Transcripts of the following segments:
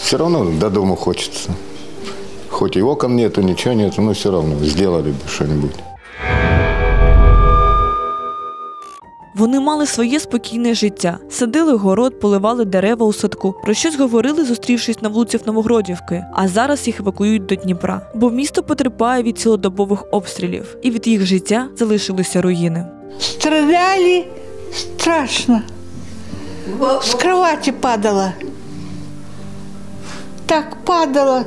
Все равно до дома хочется. Хоть и окон нету, ничего нету, но все равно сделали бы что-нибудь. Вони мали своє спокійне життя. Садили город, поливали дерева у садку. Про щось говорили, зустрівшись на вулицях Новогродівки. А зараз їх евакуюють до Дніпра. Бо місто потерпає від цілодобових обстрілів. І від їх життя залишилися руїни. Стріляли страшно. З кровати падала. Так падала,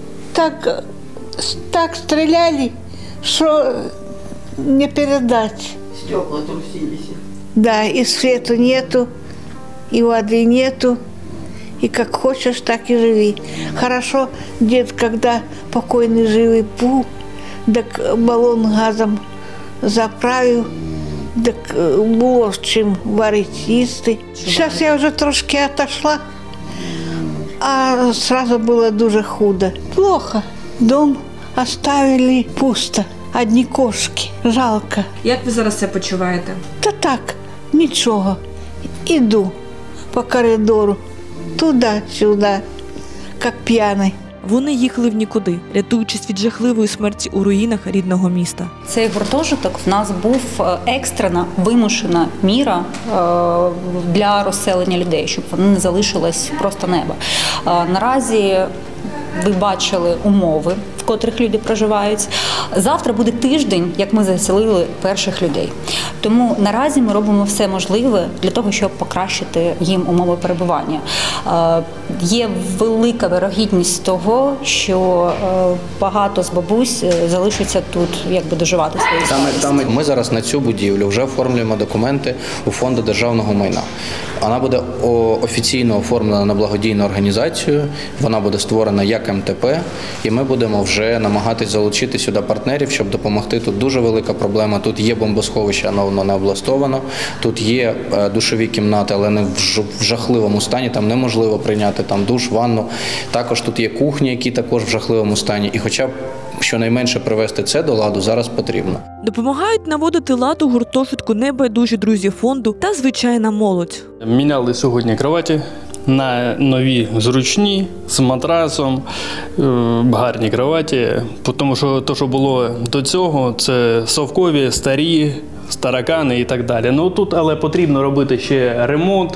так стреляли, что не передать. Стекла трусились. Да, и свету нету, и воды нету, и как хочешь, так и живи. Хорошо, дед, когда покойный живый пул, так баллон газом заправил, так было с чем варить їсти. Сейчас я уже трошки отошла, а сразу было дуже худо. Плохо. Дом оставили пусто. Одні кошки. Жалко. Як ви зараз себе почуваєте? Та так, нічого. Іду по коридору. Туди-сюди, як п'яний. Вони їхали в нікуди, рятуючись від жахливої смерті у руїнах рідного міста. Цей гуртожиток в нас був екстрена, вимушена міра для розселення людей, щоб вони не залишились просто неба. Наразі ви бачили умови, в котрих люди проживають. Завтра буде тиждень, як ми заселили перших людей. Тому наразі ми робимо все можливе для того, щоб покращити їм умови перебування. Є велика вірогідність того, що багато з бабусь залишиться тут, якби доживати свої старості. Ми зараз на цю будівлю вже оформлюємо документи у Фонду державного майна. Вона буде офіційно оформлена на благодійну організацію, вона буде створена як МТП, і ми будемо вже намагатись залучити сюди партнерів, щоб допомогти. Тут дуже велика проблема, тут є бомбосховище, але воно не облаштовано, тут є душові кімнати, але не в жахливому стані, там неможливо прийняти там душ, ванну. Також тут є кухні, які також в жахливому стані, і хоча б щонайменше привести це до ладу зараз потрібно. Допомагають наводити лад у гуртожитку небайдужі друзі фонду та звичайна молодь. Міняли сьогодні кроваті на нові зручні, з матрасом, гарні кроваті. Тому що те, що було до цього, це совкові, старі, старакани і так далі. Ну тут, але потрібно робити ще ремонт.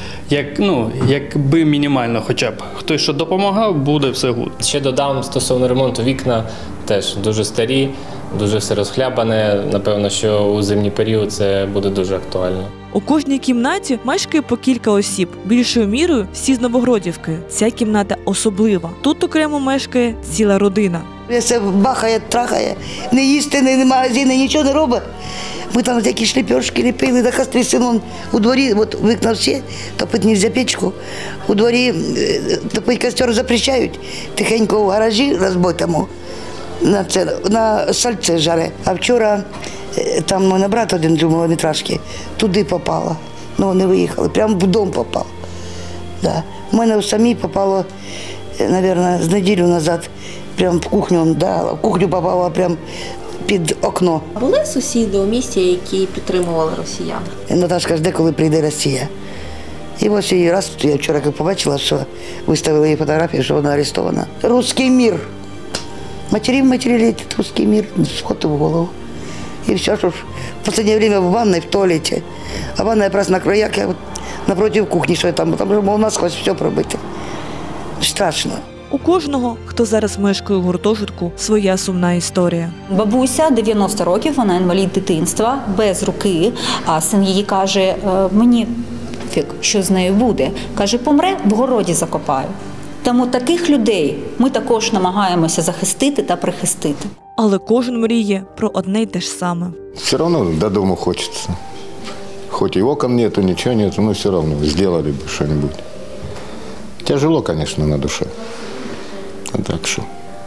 Якби мінімально хоча б хтось що допомагав, буде все гуд. Ще додам стосовно ремонту, вікна теж дуже старі, дуже все розхлябане. Напевно, що у зимній період це буде дуже актуально. У кожній кімнаті мешкає по кілька осіб. Більшою мірою всі з Новогродівки. Ця кімната особлива. Тут окремо мешкає ціла родина. Все бахає, трахає, не їсти, не магазини, нічого не робить. Ми там такі шліпьошки ліпили, так стрісином у дворі, от вікна всі, топити нельзя печку. У дворі топити костер запрещають, тихенько в гаражі розбитому на сальце жаре. А вчора там мій брат один з малометражки, туди попало, ну вони виїхали, прямо в дом попав. Да. У мене в самій попало, мабуть, з неділю назад, прямо в кухню, да, в кухню попало прямо під окно. Були сусіди у місті, які підтримували росіян? Наташка жде, коли прийде Росія. І ось її раз, я вчора побачила, що виставили її фотографію, що вона арестована. Русський мір. Матерів летить, русський мір, сход в голову. І все, що ж в останнє время в ванной, в туалеті. А ванна якраз на краях, я напротив кухні, що там у нас хоч все пробити. Страшно. У кожного, хто зараз мешкає у гуртожитку, своя сумна історія. Бабуся, 90 років, вона інвалід дитинства, без руки, а син її каже, мені фіг, що з нею буде. Каже, помре, в городі закопаю. Тому таких людей ми також намагаємося захистити та прихистити. Але кожен мріє про одне й те ж саме. Все равно до дома хочется. Хоть и окон нету, ничего нету, но все равно сделали бы что-нибудь. Тяжело, конечно, на душе. А так что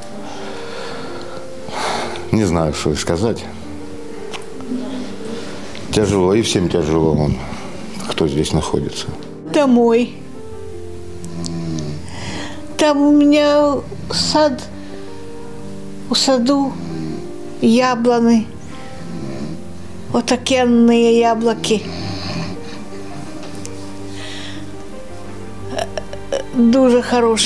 не знаю, что и сказать. Тяжело, и всем тяжело, кто здесь находится. Домой. Там у меня сад, у саду яблони, отакенные яблоки. Дуже хороші.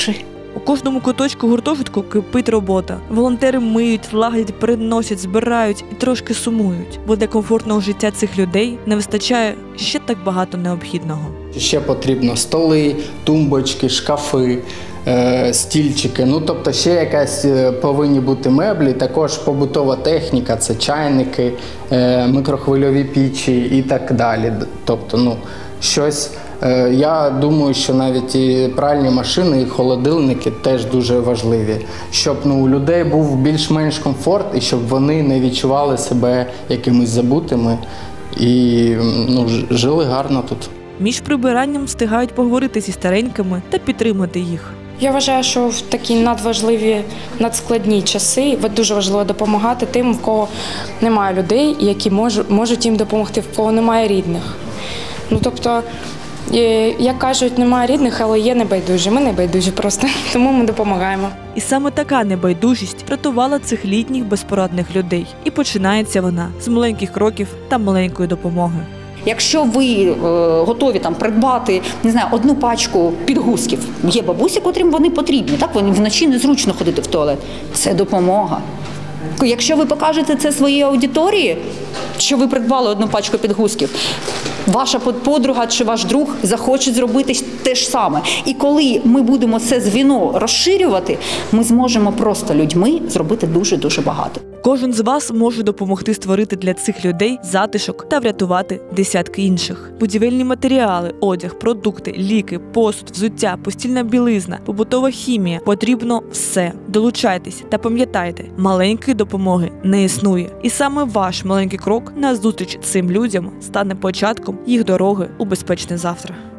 У кожному куточку гуртожитку кипить робота. Волонтери миють, лагодять, приносять, збирають і трошки сумують, бо для комфортного життя цих людей не вистачає ще так багато необхідного. Ще потрібно столи, тумбочки, шкафи, стільчики. Тобто ще якась повинні бути меблі, також побутова техніка, це чайники, мікрохвильові пічі і так далі. Тобто, щось. Я думаю, що навіть і пральні машини, і холодильники теж дуже важливі, щоб у людей був більш-менш комфорт і щоб вони не відчували себе якимись забутими і жили гарно тут. Між прибиранням встигають поговорити зі старенькими та підтримати їх. Я вважаю, що в такі надважливі, надскладні часи дуже важливо допомагати тим, в кого немає людей, які можуть їм допомогти, в кого немає рідних. Тобто, як кажуть, немає рідних, але є небайдужі. Ми небайдужі просто, тому ми допомагаємо. І саме така небайдужість врятувала цих літніх безпорадних людей. І починається вона з маленьких кроків та маленької допомоги. Якщо ви готові придбати, одну пачку підгузків, є бабусі, котрим вони потрібні, вони вночі незручно ходити в туалет. Це допомога. Якщо ви покажете це своїй аудиторії, що ви придбали одну пачку підгузків, ваша подруга чи ваш друг захочуть зробити те ж саме. І коли ми будемо це звіно розширювати, ми зможемо просто людьми зробити дуже-дуже багато. Кожен з вас може допомогти створити для цих людей затишок та врятувати десятки інших. Будівельні матеріали, одяг, продукти, ліки, посуд, взуття, постільна білизна, побутова хімія. Потрібно все. Долучайтесь та пам'ятайте, маленької допомоги не існує. І саме ваш маленький крок назустріч цим людям стане початком їх дороги у безпечне завтра.